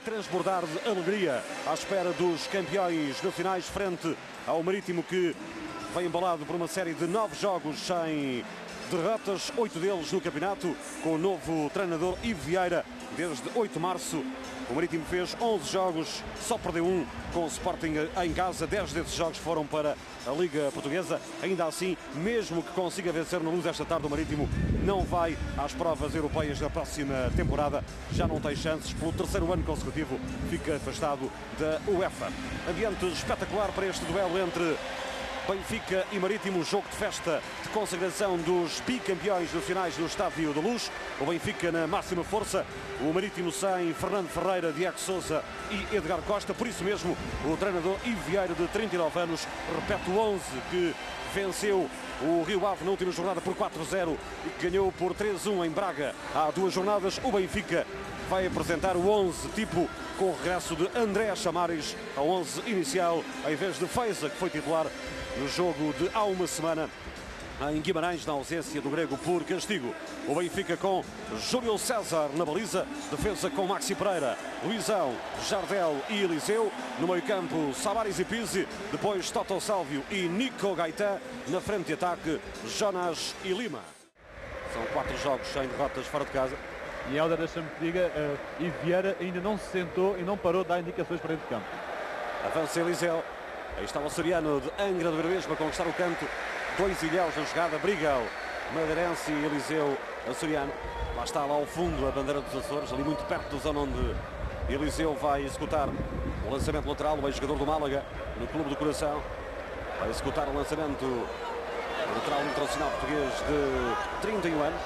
transbordar de alegria à espera dos campeões nacionais frente ao Marítimo, que vem embalado por uma série de 9 jogos sem derrotas, 8 deles no campeonato, com o novo treinador Ivo Vieira desde 8 de março. O Marítimo fez 11 jogos, só perdeu um com o Sporting em casa. 10 desses jogos foram para a Liga Portuguesa. Ainda assim, mesmo que consiga vencer no Luz esta tarde, o Marítimo não vai às provas europeias na próxima temporada. Já não tem chances, pelo terceiro ano consecutivo fica afastado da UEFA. Ambiente espetacular para este duelo entre Benfica e Marítimo, jogo de festa de consagração dos bicampeões nacionais no Estádio da Luz. O Benfica na máxima força, o Marítimo sem Fernando Ferreira, Diego Sousa e Edgar Costa. Por isso mesmo, o treinador Ivo Vieira, de 39 anos, repete o 11 que venceu o Rio Ave na última jornada por 4-0 e que ganhou por 3-1 em Braga há 2 jornadas. O Benfica vai apresentar o 11 tipo, com o regresso de André Chamares ao 11 inicial, em vez de Feiza, que foi titular no jogo de há uma semana em Guimarães, na ausência do grego por castigo. O Benfica com Júlio César na baliza, defesa com Maxi Pereira, Luizão, Jardel e Eliseu. No meio-campo, Samaris e Pizzi, depois Toto Sálvio e Nico Gaetan. Na frente de ataque, Jonas e Lima. São 4 jogos sem derrotas fora de casa. E Helder, deixa-me que diga, Ivo Vieira ainda não se sentou e não parou de dar indicações para dentro de campo. Avança Eliseu. Aí está o açoriano de Angra do Herbeiros para conquistar o canto. 2 ilhéus na jogada, Brigel, Madeirense e Eliseu açoriano. Lá está, lá ao fundo, a bandeira dos Açores, ali muito perto da zona onde Eliseu vai executar o lançamento lateral. O ex-jogador do Málaga, no Clube do Coração, vai executar o lançamento lateral internacional português de 31 anos.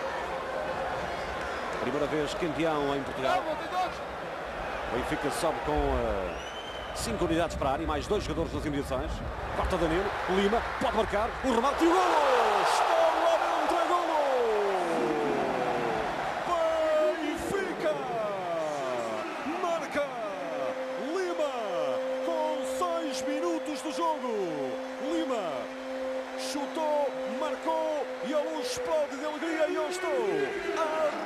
Primeira vez campeão em Portugal. O Benfica sobe com 5 unidades para a área e mais 2 jogadores nas imediações. Corta Danilo, Lima, pode marcar, o remate e o golo! Está lá dentro, é golo! Benfica! Marca! Lima! Com 6 minutos do jogo! Lima chutou, marcou e a luz explode de alegria e eu estou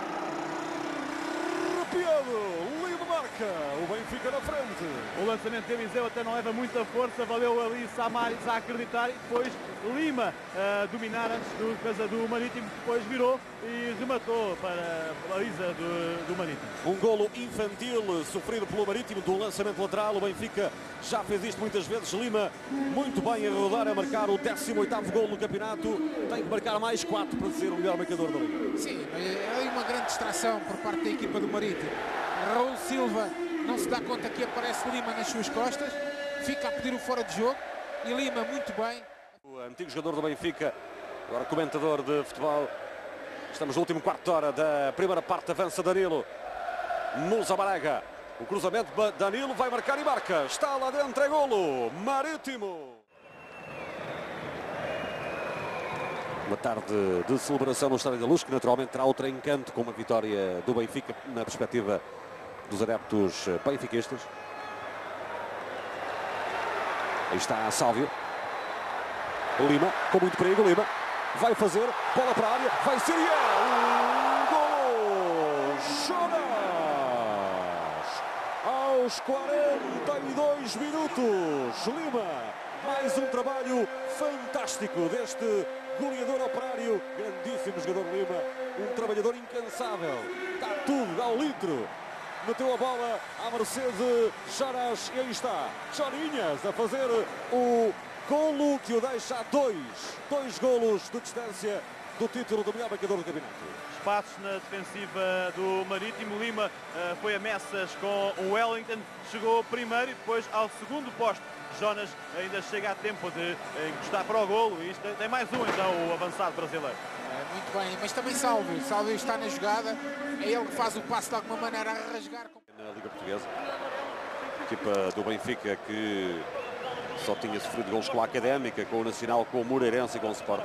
arrepiado! Marca, o Benfica na frente. O lançamento de Eliseu até não leva muita força, valeu ali Samaris a acreditar e depois Lima a dominar antes do defesa do Marítimo, depois virou e rematou para a baliza do Marítimo. Um golo infantil sofrido pelo Marítimo do lançamento lateral. O Benfica já fez isto muitas vezes. Lima muito bem a rodar, a marcar o 18º golo no campeonato. Tem que marcar mais 4 para ser o melhor marcador da Liga. Sim, é uma grande distração por parte da equipa do Marítimo. Raul Silva não se dá conta que aparece Lima nas suas costas, fica a pedir o fora de jogo e Lima muito bem. O antigo jogador do Benfica, agora comentador de futebol. Estamos no último quarto de hora da primeira parte. Avança Danilo, Musa Baraga, o cruzamento, Danilo vai marcar e marca, está lá dentro, é golo, Marítimo. Uma tarde de celebração no Estádio da Luz, que naturalmente terá outro encanto com uma vitória do Benfica na perspectiva dos adeptos benfiquistas. Aí está Sálvio. Lima, com muito perigo, Lima vai fazer, bola para a área, vai ser e é golo! Jonas! Aos 42 minutos, Lima, mais um trabalho fantástico deste goleador operário, grandíssimo jogador Lima, um trabalhador incansável, dá tudo, dá o litro. Meteu a bola à mercê de Jonas e aí está Chorinhas a fazer o golo que o deixa a 2 golos de distância do título do melhor marcador do campeonato. Espaços na defensiva do Marítimo. Lima foi a Messas com o Wellington, chegou primeiro e depois ao segundo posto. Jonas ainda chega a tempo de encostar para o golo e isto tem mais um então o avançado brasileiro. Muito bem, mas também Sálvio está na jogada, é ele que faz o passe de alguma maneira a rasgar. Na Liga Portuguesa, a equipa do Benfica que só tinha sofrido golos com a Académica, com o Nacional, com o Moreirense e com o Sporting.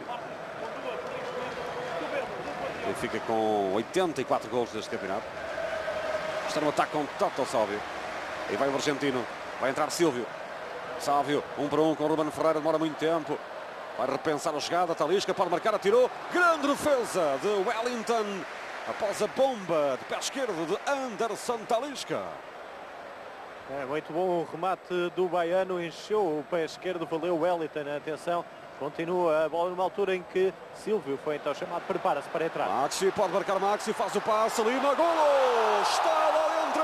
Benfica com 84 golos deste campeonato. Está no ataque com Toto Sálvio. Aí vai o argentino, vai entrar Silvio. Sálvio, 1 para 1 com o Ruben Ferreira, demora muito tempo. Vai repensar a jogada, Talisca pode marcar, atirou. Grande defesa de Wellington após a bomba de pé esquerdo de Anderson Talisca. É muito bom o remate do baiano, encheu o pé esquerdo, valeu o Wellington, atenção, continua a bola numa altura em que Silvio foi então chamado, prepara-se para entrar. Maxi, pode marcar Maxi, faz o passe, Lima, golo! Está lá dentro,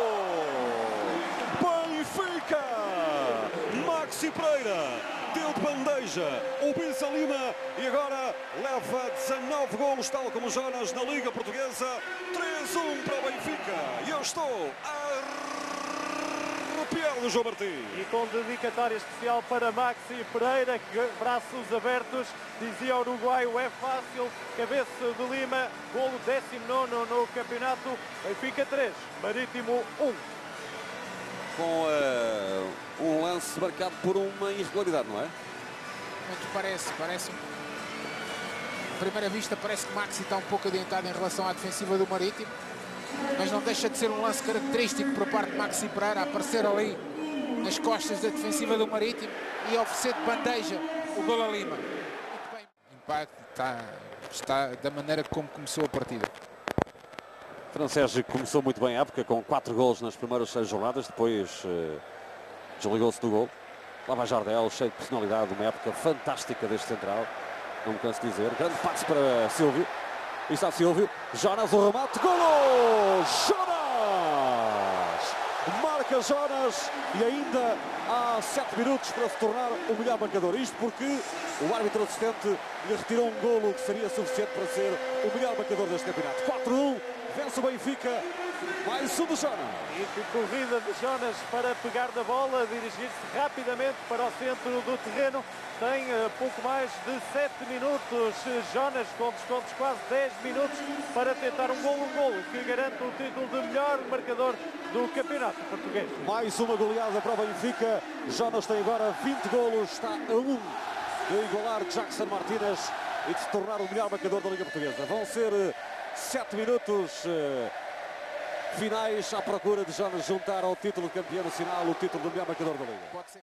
golo! Benfica! Maxi Pereira deu de bandeja o Bisa Lima e agora leva 19 golos, tal como Jonas na Liga Portuguesa. 3-1 para o Benfica. E eu estou arrepiado do João Martins. E com dedicatória especial para Maxi Pereira, que braços abertos, dizia o uruguaio, é fácil, cabeça de Lima, golo 19º no campeonato, Benfica 3, Marítimo 1. Com um lance marcado por uma irregularidade, não é? Muito parece. À primeira vista parece que Maxi está um pouco adiantado em relação à defensiva do Marítimo, mas não deixa de ser um lance característico por parte de Maxi Pereira, a aparecer ali nas costas da defensiva do Marítimo e oferecer de bandeja o golo a Lima. Muito bem. O impacto está da maneira como começou a partida. Fran Sérgio começou muito bem a época, com 4 golos nas primeiras 6 jornadas, depois desligou-se do gol. Lá vai Jardel, cheio de personalidade, uma época fantástica deste central, não me canso de dizer. Grande passe para Silvio, e está Silvio, Jonas, o remate, golo! Jonas! Marca Jonas e ainda há 7 minutos para se tornar o melhor marcador. Isto porque o árbitro assistente lhe retirou um golo que seria suficiente para ser o melhor marcador deste campeonato. 4-1. Vence o Benfica, mais um do Jonas. E que corrida de Jonas para pegar na bola, dirigir-se rapidamente para o centro do terreno. Tem pouco mais de 7 minutos. Jonas com descontos quase 10 minutos para tentar um golo que garante o título de melhor marcador do campeonato português. Mais uma goleada para o Benfica. Jonas tem agora 20 golos, está a 1 de igualar Jackson Martínez e de se tornar o melhor marcador da Liga Portuguesa. Vão ser 7 minutos finais à procura de Jonas juntar ao título de campeão nacional o título do melhor marcador da Liga.